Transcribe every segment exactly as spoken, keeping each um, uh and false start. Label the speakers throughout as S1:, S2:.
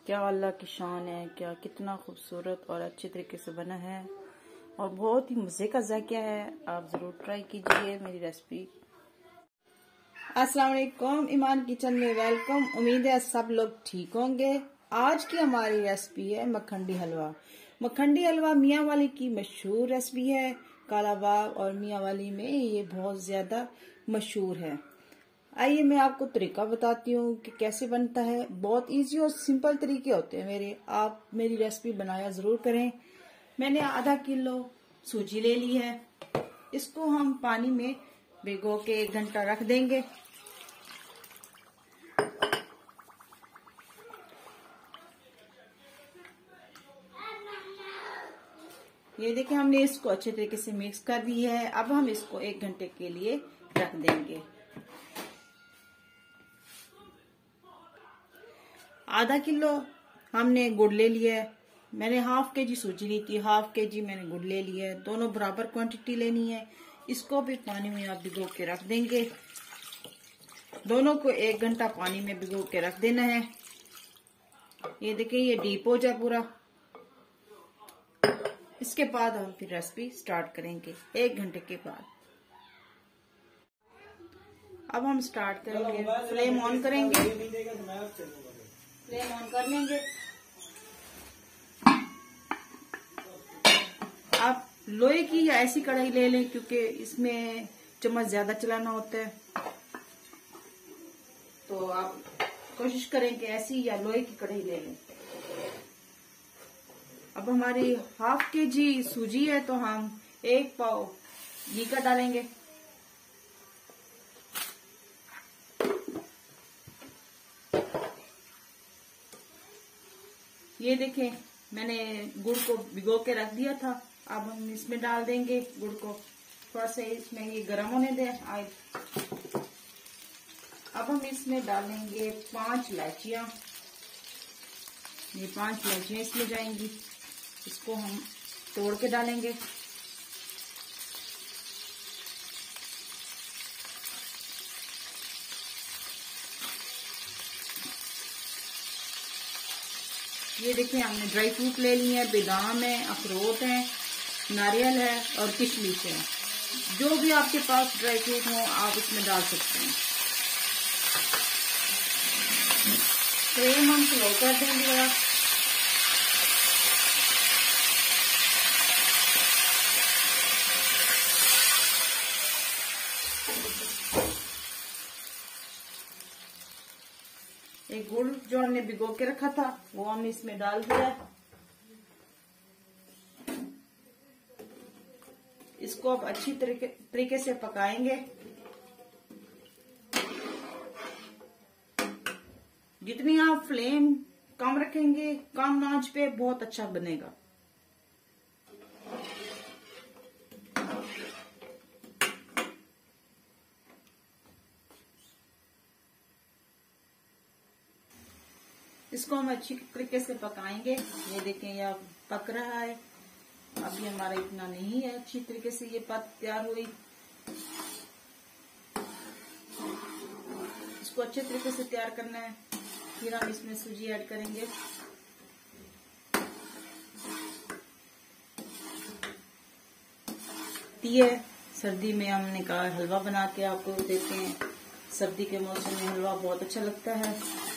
S1: क्या अल्लाह की शान है, क्या कितना खूबसूरत और अच्छे तरीके से बना है और बहुत ही मज़े का जायका है। आप ज़रूर ट्राई कीजिए मेरी रेसिपी। अस्सलाम वालेकुम, ईमान किचन में वेलकम। उम्मीद है सब लोग ठीक होंगे। आज की हमारी रेसिपी है मखंडी हलवा। मखंडी हलवा मियाँ वाली की मशहूर रेसिपी है। काला बाग और मियाँ वाली में ये बहुत ज़्यादा मशहूर है। आइए मैं आपको तरीका बताती हूँ कि कैसे बनता है। बहुत इजी और सिंपल तरीके होते हैं मेरे। आप मेरी रेसिपी बनाया ज़रूर करें। मैंने आधा किलो सूजी ले ली है। इसको हम पानी में भिगो के एक घंटा रख देंगे। ये देखिए हमने इसको अच्छे तरीके से मिक्स कर दी है। अब हम इसको एक घंटे के लिए रख देंगे। आधा किलो हमने गुड़ ले लिया है। मैंने हाफ के जी सूजी ली थी, हाफ के जी मैंने गुड़ ले लिया है। दोनों बराबर क्वांटिटी लेनी है। इसको भी पानी में आप भिगो के रख देंगे। दोनों को एक घंटा पानी में भिगो के रख देना है। ये देखिए ये डीप हो जाए पूरा। इसके बाद हम फिर रेसिपी स्टार्ट करेंगे एक घंटे के बाद। अब हम स्टार्ट करेंगे। फ्लेम ऑन करेंगे। फ्लेम ऑन कर लेंगे। आप लोहे की या ऐसी कढ़ाई ले लें क्योंकि इसमें चम्मच ज्यादा चलाना होता है। तो आप कोशिश करें कि ऐसी या लोहे की कढ़ाई ले लें। अब हमारी हाफ के जी सूजी है तो हम एक पाव घी का डालेंगे। ये देखें मैंने गुड़ को भिगो के रख दिया था। अब हम इसमें डाल देंगे गुड़ को। थोड़ा सा इसमें ये गर्म होने दें आए। अब हम इसमें डालेंगे पांच इलायचियां। ये पांच इलायचियां इसमें जाएंगी। इसको हम तोड़ के डालेंगे। ये देखिए हमने ड्राई फ्रूट ले लिए हैं। बादाम है, अखरोट है, नारियल है और किशमिश है। जो भी आपके पास ड्राई फ्रूट हो आप इसमें डाल सकते हैं। फ्लेम हम स्लो कर देंगे। एक गुड़ जो हमने भिगो के रखा था वो हमने इसमें डाल दिया। इसको अब अच्छी तरीके तरीके से पकाएंगे। जितनी आप फ्लेम कम रखेंगे, कम आंच पे बहुत अच्छा बनेगा। इसको हम अच्छी तरीके से पकाएंगे। ये देखें यह पक रहा है। अभी हमारा इतना नहीं है अच्छी तरीके से ये पक तैयार हुई। इसको अच्छे तरीके से तैयार करना है। फिर हम इसमें सूजी ऐड करेंगे। ये सर्दी में हमने कहा हलवा बना के आपको देते हैं। सर्दी के मौसम में हलवा बहुत अच्छा लगता है।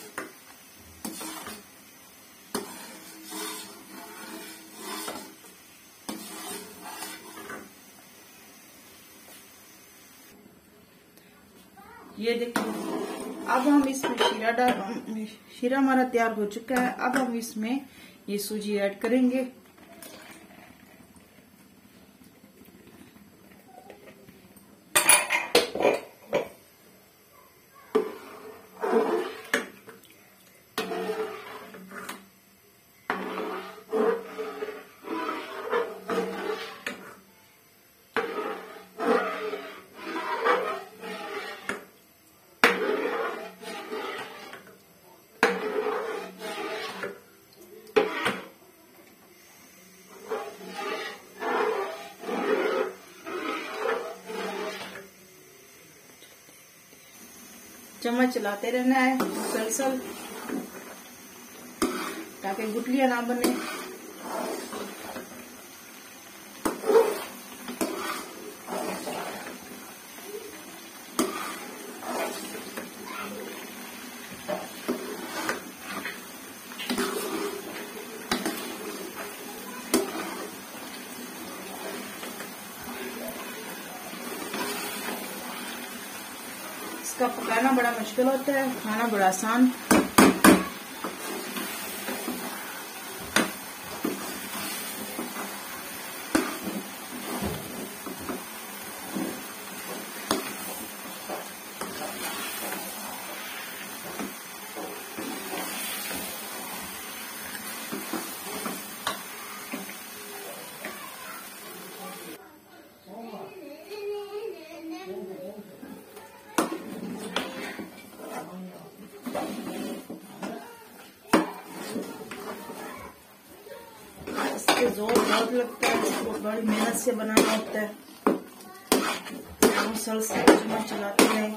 S1: ये देखिए अब हम इसमें शीरा डाल शीरा हमारा तैयार हो चुका है। अब हम इसमें ये सूजी ऐड करेंगे। चम्मच चलाते रहना है मुसलसल। ताकि गुठलियां ना बने। इसका पकाना बड़ा मुश्किल होता है, खाना बड़ा आसान। जोर बहुत लगता है, इसको बड़ी मेहनत से बनाना होता है। मुसलसल चम्मच चलाते हैं।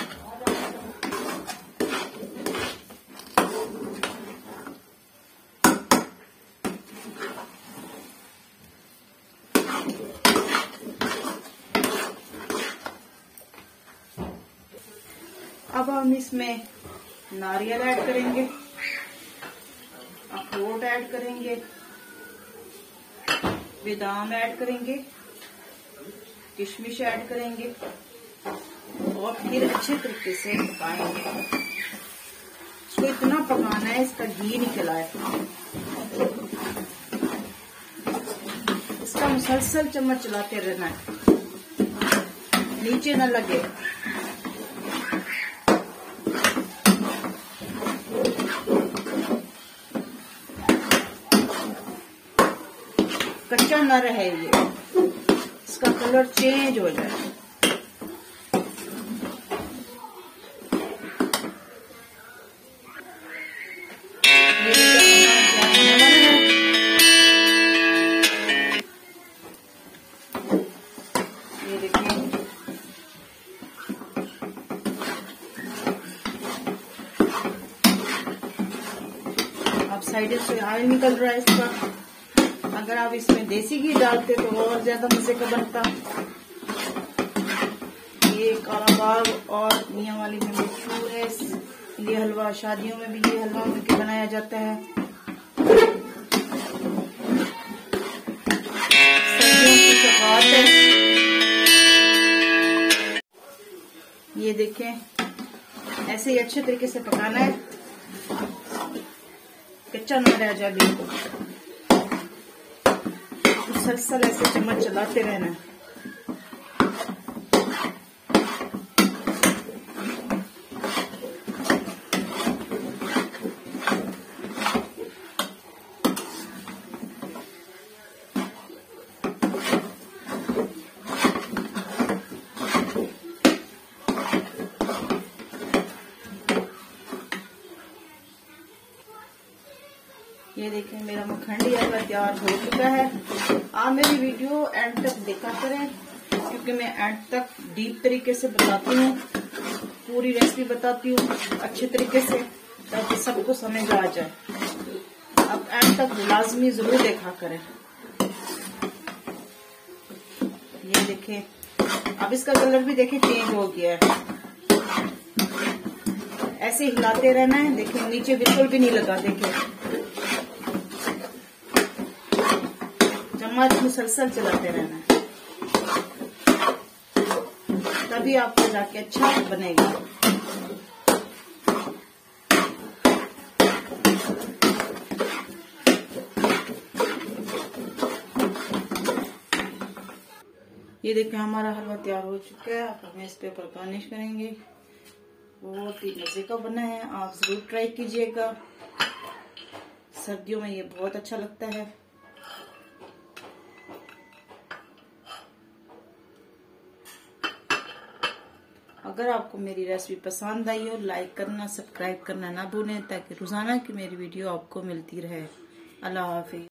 S1: अब हम इसमें नारियल ऐड करेंगे, अखरोट ऐड करेंगे, बादाम ऐड करेंगे, किशमिश ऐड करेंगे और फिर अच्छे तरीके से पकाएंगे। इसको इतना पकाना है इसका घी निकल आए। इसका मुसलसल चम्मच चलाते रहना है, नीचे न लगे। कच्चा न रहे ये, इसका कलर चेंज हो जाए। ये देखिए अब साइड से ऑयल निकल रहा है इसका। अगर आप इसमें देसी घी डालते तो और ज्यादा मजे का बनता। ये काला बाग और मियाँ वाली में मशहूर है ये हलवा। शादियों में भी ये हलवा मिलके बनाया जाता है। सर्दियों की सौगात है। ये देखें, ऐसे ही अच्छे तरीके से पकाना है, कच्चा न रह जाए बिल्कुल। मुसलसल ऐसे चम्मच चलाते रहना है। ये देखें मेरा मखंडी हलवा तैयार हो चुका है। आप मेरी वीडियो एंड तक देखा करें क्योंकि मैं एंड तक डीप तरीके से बताती हूँ, पूरी रेसिपी बताती हूँ अच्छे तरीके से ताकि सबको समझ आ जाए। अब एंड तक लाजमी जरूर देखा करें। ये देखें, अब इसका कलर भी देखें चेंज हो गया है। ऐसे हिलाते रहना है। देखिए नीचे बिल्कुल भी नहीं लगा। देखिए चम्मच मुसलसल चलाते रहना है, तभी आपको जाके अच्छा बनेगा। ये देखिए हमारा हलवा तैयार हो चुका है। अब हम इस पे ऊपर गार्निश करेंगे। बहुत ही मजे का बना है, आप जरूर ट्राई कीजिएगा। सर्दियों में ये बहुत अच्छा लगता है। अगर आपको मेरी रेसिपी पसंद आई हो, लाइक करना, सब्सक्राइब करना ना भूलें ताकि रोजाना की मेरी वीडियो आपको मिलती रहे। अल्लाह हाफिज।